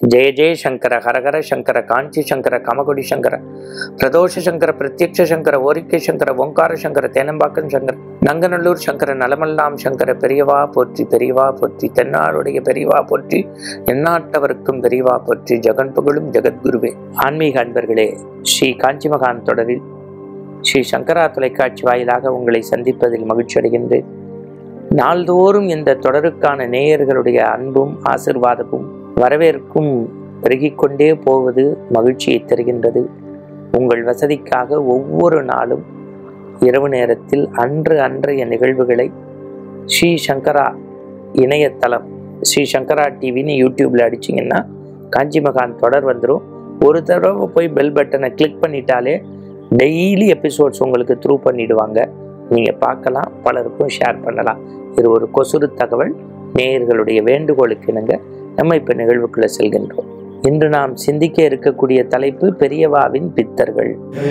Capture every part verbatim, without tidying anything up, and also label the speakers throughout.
Speaker 1: ஜெய ஜெய சங்கர ஹரஹர சங்கர காஞ்சி சங்கர காமகோடி சங்கர பிரதோஷ சங்கர பிரத்யக்ஷ சங்கர ஓரிக்கை சங்கர ஓங்கார சங்கர தேனம்பாக்கம் சங்கர நங்கநல்லூர் சங்கர நலமல்லாம் சங்கர பெரியவா போற்றி பெரியவா போற்றி தென்னாடுடைய பெரியவா போற்றி எந்நாட்டவருக்கும் பெரியவா போற்றி ஜெகன் புகழும் ஜெகத்குருவே. ஆன்மீக அன்பர்களே, ஸ்ரீ காஞ்சி மகான் தொடரில் ஸ்ரீ சங்கரா தொலைக்காட்சி வாயிலாக உங்களை சந்திப்பதில் மகிழ்ச்சி அடைகின்றேன். நாள்தோறும் இந்த தொடருக்கான நேயர்களுடைய அன்பும் ஆசிர்வாதமும் வரவேற்கும் பெருகிக்கொண்டே போவது மகிழ்ச்சியை தருகின்றது. உங்கள் வசதிக்காக ஒவ்வொரு நாளும் இரவு நேரத்தில் அன்று அன்றைய நிகழ்வுகளை ஸ்ரீ சங்கரா இணையதளம் ஸ்ரீ சங்கரா டிவின்னு யூடியூப்ல அடிச்சிங்கன்னா காஞ்சி மகான் தொடர் வந்துடும். ஒரு தடவை போய் பெல் பட்டனை கிளிக் பண்ணிட்டாலே டெய்லி எபிசோட்ஸ் உங்களுக்கு த்ரூ பண்ணிடுவாங்க. நீங்கள் பார்க்கலாம், பலருக்கும் ஷேர் பண்ணலாம். இது ஒரு கொசுறு தகவல். நேயர்களுடைய வேண்டுகோளுக்கு இணங்க நம்ம இப்போ நிகழ்வுக்குள்ள செல்கின்றோம். இன்று நாம் சிந்திக்க இருக்கக்கூடிய தலைப்பு பெரியவாவின் பித்தர்கள்.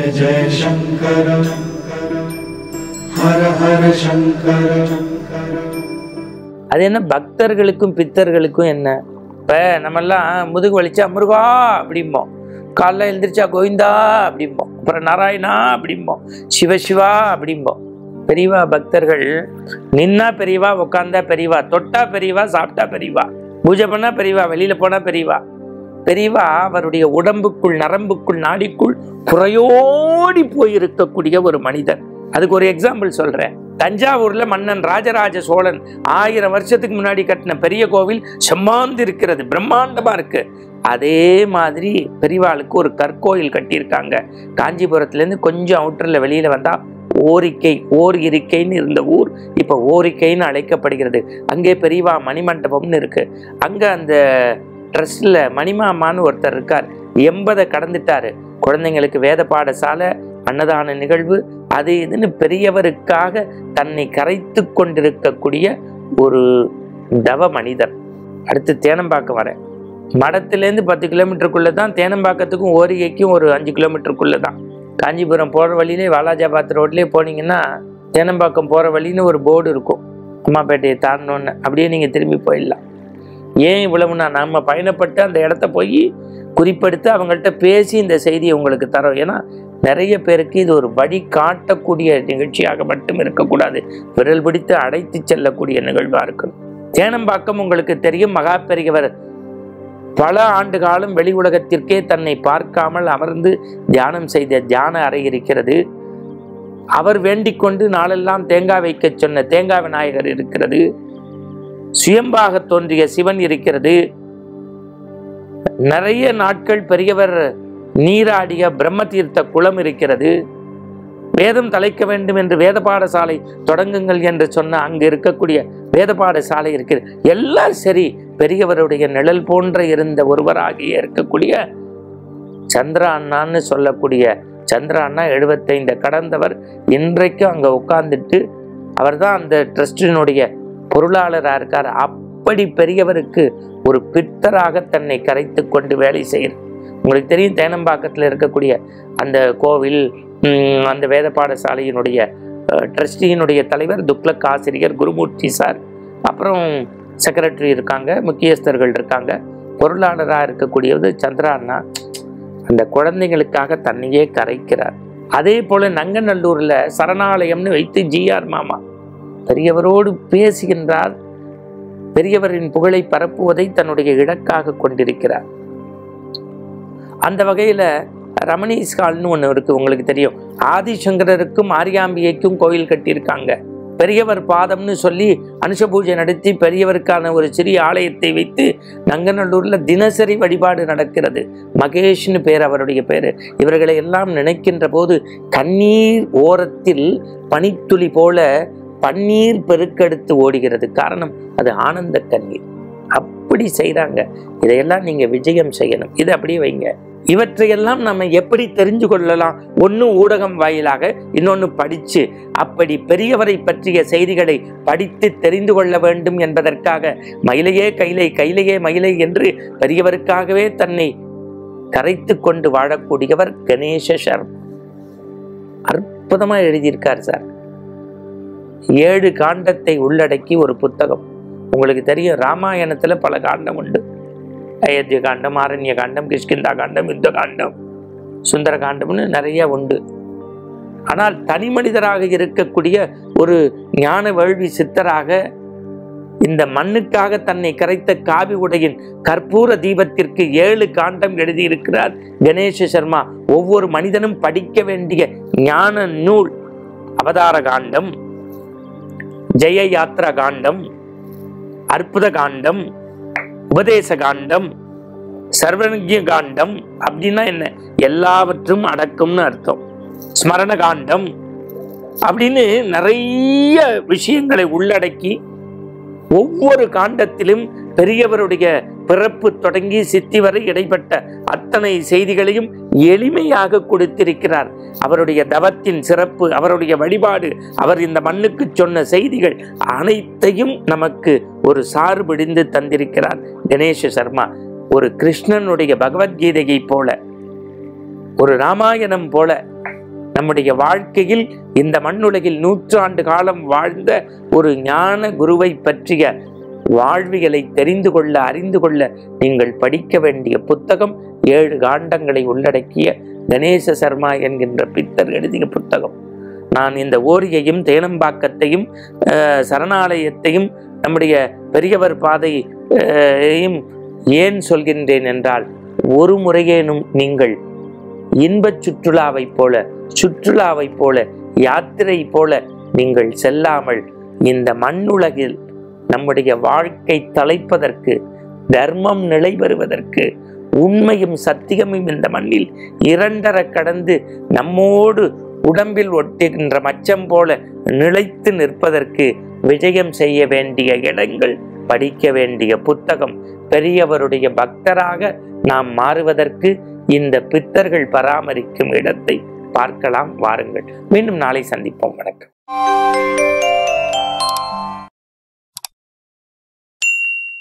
Speaker 1: அது என்ன பக்தர்களுக்கும் பித்தர்களுக்கும் என்ன? இப்போ நம்மெல்லாம் முதுகு வலிச்சா முருகா அப்படிம்போம், காலைல எழுந்திரிச்சா கோவிந்தா அப்படிம்போம், அப்புறம் நாராயணா அப்படிம்போம், சிவசிவா அப்படிம்போம். பெரியவா பக்தர்கள் நின்னா பெரியவா, உட்காந்தா பெரியவா, தொட்டா பெரியவா, சாப்பிட்டா பெரியவா, பூஜை பண்ணா பெரியவா, வெளியில போனா பெரியவா. பெரியவா அவருடைய உடம்புக்குள் நரம்புக்குள் நாடிக்குள் புறையோடி போயிருக்கக்கூடிய ஒரு மனிதர். அதுக்கு ஒரு எக்ஸாம்பிள் சொல்றேன். தஞ்சாவூர்ல மன்னன் ராஜராஜ சோழன் ஆயிரம் வருஷத்துக்கு முன்னாடி கட்டின பெரிய கோவில் செம்மாந்து இருக்கிறது, பிரம்மாண்டமா இருக்கு. அதே மாதிரி பெரியவாளுக்கு ஒரு கற்கோயில் கட்டியிருக்காங்க. காஞ்சிபுரத்துலேருந்து கொஞ்சம் அவுட்டர்ல வெளியில வந்தா ஓரிக்கை, ஓர் இருக்கைன்னு இருந்த ஊர் இப்போ ஓரிக்கைன்னு அழைக்கப்படுகிறது. அங்கே பெரியவா மணிமண்டபம்னு இருக்கு. அங்க அந்த ட்ரஸ்ட்ல மணிமாமான்னு ஒருத்தர் இருக்கார். எண்பதை கடந்துட்டாரு. குழந்தைங்களுக்கு வேத பாடசாலை, அன்னதான நிகழ்வு, அது இதுன்னு பெரியவருக்காக தன்னை கரைத்து கொண்டிருக்கக்கூடிய ஒரு தவ மனிதர். அடுத்து தேனம்பாக்கம் வரேன். மடத்துலேருந்து பத்து கிலோமீட்டருக்குள்ளே தான், தேனம்பாக்கத்துக்கும் ஓரிகைக்கும் ஒரு அஞ்சு கிலோமீட்டருக்குள்ளே தான். காஞ்சிபுரம் போகிற வழியிலே வாலாஜாபாத் ரோட்லேயே போனீங்கன்னா தேனம்பாக்கம் போகிற வழின்னு ஒரு போர்டு இருக்கும். அம்மாப்பேட்டையை தாண்டணுன்னு அப்படியே நீங்கள் திரும்பி போயிடலாம். ஏன் இவ்வளவுனா, நம்ம பயணப்பட்டு அந்த இடத்த போய் குறிப்பெடுத்து அவங்கள்ட்ட பேசி இந்த செய்தியை உங்களுக்கு தரோம். ஏன்னா நிறைய பேருக்கு இது ஒரு வழி காட்டக்கூடிய நிகழ்ச்சியாக மட்டும் இருக்கக்கூடாது, விரல் பிடித்து அடைத்து செல்லக்கூடிய நிகழ்வாக இருக்கணும். தேனம்பாக்கம் உங்களுக்கு தெரியும், மகா பெரியவர் பல ஆண்டு காலம் வெளி உலகத்திற்கே தன்னை பார்க்காமல் அமர்ந்து தியானம் செய்த தியான அறை இருக்கிறது. அவர் வேண்டிக் கொண்டு நாளெல்லாம் தேங்காய் வைக்க சொன்ன தேங்காய் விநாயகர் இருக்கிறது. சுயம்பாக தோன்றிய சிவன் இருக்கிறது. நிறைய நாட்கள் பெரியவர் நீராடிய பிரம்ம தீர்த்த குளம் இருக்கிறது. வேதம் தலைக்க வேண்டும் என்று வேத பாடசாலை தொடங்குங்கள் என்று சொன்ன அங்கு இருக்கக்கூடிய வேத பாடசாலை இருக்கிறது. எல்லாம் சரி, பெரியவருடைய நிழல் போன்ற இருந்த ஒருவராகிய இருக்கக்கூடிய சந்திரா அண்ணான்னு சொல்லக்கூடிய சந்திரா அண்ணா எழுபத்தைந்து கடந்தவர். இன்றைக்கும் அங்க உட்கார்ந்துட்டு அவர் தான் அந்த ட்ரஸ்டினுடைய பொருளாளராக இருக்கார். அப்படி பெரியவருக்கு ஒரு பித்தராக தன்னை கரைத்து கொண்டு வேலை செய்கிறார். உங்களுக்கு தெரியும், தேனம்பாக்கத்தில் இருக்கக்கூடிய அந்த கோவில், அந்த வேத பாடசாலையினுடைய ட்ரஸ்டியினுடைய தலைவர் துக்ளக் ஆசிரியர் குருமூர்த்தி சார், அப்புறம் செக்ரட்டரி இருக்காங்க, முக்கியஸ்தர்கள் இருக்காங்க. பொருளாளராக இருக்கக்கூடியது சந்திரா அண்ணா. அந்த குழந்தைகளுக்காக தன்னையே கரைக்கிறார். அதே போல நங்கநல்லூர்ல சரணாலயம்னு வைத்து ஜிஆர் மாமா பெரியவரோடு பேசுகின்றார். பெரியவரின் புகழை பரப்புவதை தன்னுடைய இலக்காக கொண்டிருக்கிறார். அந்த வகையில ரமணீஸ் ஹால்னு ஒன்று இருக்கு, உங்களுக்கு தெரியும். ஆதிசங்கரருக்கும் ஆரியாம்பிகைக்கும் கோயில் கட்டியிருக்காங்க. பெரியவர் பாதம்னு சொல்லி அனுஷ பூஜை நடத்தி பெரியவருக்கான ஒரு சிறிய ஆலயத்தை வைத்து நங்கநல்லூர்ல தினசரி வழிபாடு நடக்கிறது. மகேஷ்னு பேர் அவருடைய பேரு. இவர்களை எல்லாம் நினைக்கின்ற போது கண்ணீர் ஓரத்தில் பனித்துளி போல பன்னீர் பெருக்கெடுத்து ஓடுகிறது. காரணம், அது ஆனந்த கண்ணீர். அப்படி செய்கிறாங்க. இதையெல்லாம் நீங்க விஜயம் செய்யணும். இதை அப்படியே வைங்க. இவற்றையெல்லாம் நம்ம எப்படி தெரிஞ்சு கொள்ளலாம்? ஒன்று ஊடகம் வாயிலாக, இன்னொன்று படித்து. அப்படி பெரியவரை பற்றிய செய்திகளை படித்து தெரிந்து கொள்ள வேண்டும் என்பதற்காக மயிலையே கைலை, கைலையே மயிலை என்று பெரியவருக்காகவே தன்னை கரைத்து கொண்டு வாழக்கூடியவர் கணேச சர்மா. அற்புதமாக எழுதியிருக்கார் சார். ஏழு காண்டத்தை உள்ளடக்கி ஒரு புத்தகம். உங்களுக்கு தெரியும், ராமாயணத்தில் பல காண்டம் உண்டு. அயோத்திய காண்டம், ஆரண்ய காண்டம், கிஷ்கிந்தா காண்டம், யுத்த காண்டம், சுந்தர காண்டம்னு நிறைய உண்டு. ஆனால் தனி மனிதராக இருக்கக்கூடிய ஒரு ஞான வேள்வி சித்தராக இந்த மண்ணுக்காக தன்னை கரைத்த காவி உடையின் கற்பூர தீபத்திற்கு ஏழு காண்டம் எழுதியிருக்கிறார் கணேச சர்மா. ஒவ்வொரு மனிதனும் படிக்க வேண்டிய ஞான நூல். அவதார காண்டம், ஜெய யாத்ரா காண்டம், அற்புத காண்டம், உபதேச காண்டம், சர்வஜ்ய காண்டம். அப்படின்னா என்ன? எல்லாவற்றும் அடக்கும்னு அர்த்தம். ஸ்மரண காண்டம் அப்படின்னு நிறைய விஷயங்களை உள்ளடக்கி ஒவ்வொரு காண்டத்திலும் பெரியவருடைய பிறப்பு தொடங்கி சித்தி வரை இடைப்பட்ட அத்தனை செய்திகளையும் எளிமையாக கொடுத்திருக்கிறார். அவருடைய தவத்தின் சிறப்பு, அவருடைய வழிபாடு, அவர் இந்த மண்ணுக்கு சொன்ன செய்திகள் அனைத்தையும் நமக்கு ஒரு சார்பிடிந்து தந்திருக்கிறார் கணேச சர்மா. ஒரு கிருஷ்ணனுடைய பகவத்கீதையை போல, ஒரு ராமாயணம் போல நம்முடைய வாழ்க்கையில் இந்த மண்ணுலகில் நூற்றாண்டு காலம் வாழ்ந்த ஒரு ஞான குருவை பற்றிய வாழ்வியலை தெரிந்து கொள்ள, அறிந்து கொள்ள நீங்கள் படிக்க வேண்டிய புத்தகம் ஏழு காண்டங்களை உள்ளடக்கிய கணேச சர்மா என்கின்ற பித்தர் எழுதிய புத்தகம். நான் இந்த ஓரியையும் தேனம்பாக்கத்தையும் சரணாலயத்தையும் நம்முடைய பெரியவர் பாதையையும் ஏன் சொல்கின்றேன் என்றால், ஒரு முறையேனும் நீங்கள் இன்பச் சுற்றுலாவை போல, சுற்றுலாவை போல, யாத்திரை போல நீங்கள் செல்லாமல் இந்த மண்ணுலகில் நம்முடைய வாழ்க்கை தலைப்பதற்கு, தர்மம் நிலை பெறுவதற்கு, உண்மையும் சத்தியமும் இந்த மண்ணில் இரண்டர கடந்து நம்மோடு உடம்பில் ஒட்டுகின்ற மச்சம் போல நிலைத்து நிற்பதற்கு விஜயம் செய்ய வேண்டிய இடங்கள், படிக்க வேண்டிய புத்தகம், பெரியவருடைய பக்தராக நாம் மாறுவதற்கு இந்த பித்தர்கள் பராமரிக்கும் இடத்தை பார்க்கலாம். வாருங்கள். மீண்டும் நாளை சந்திப்போம். வணக்கம்.